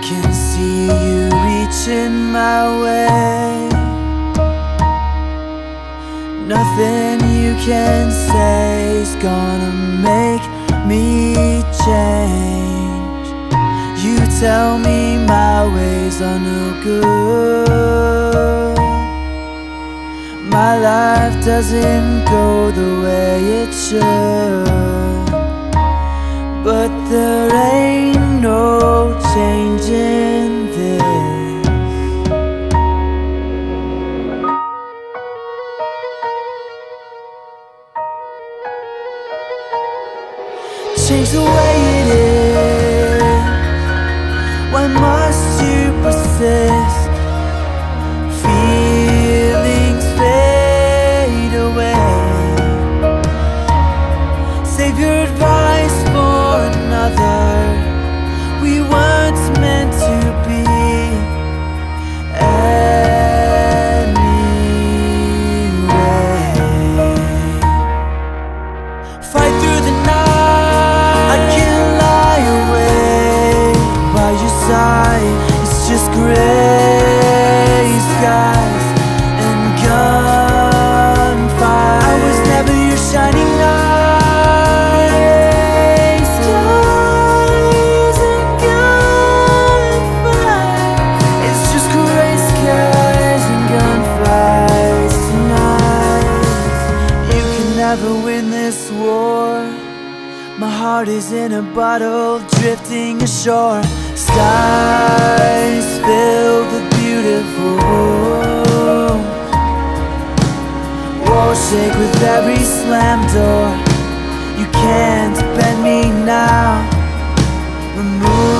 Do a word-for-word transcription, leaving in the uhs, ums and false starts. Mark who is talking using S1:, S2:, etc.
S1: can see you reaching my way. Nothing you can say is gonna make me change. You tell me my ways are no good. My life doesn't go the way it should, but there ain't no changing this. Change the way it is. Why must you persist? Feelings fade away. Save your advice for another. We weren't meant to be anyway. Fight through the night. It's just gray skies and gunfire. I was never your shining knight. Skies and gunfire. It's just gray skies and gunfires tonight. You can never win this war. My heart is in a bottle drifting ashore. Skies filled with beautiful wounds. Walls shake with every slam door. You can't bend me now. Remove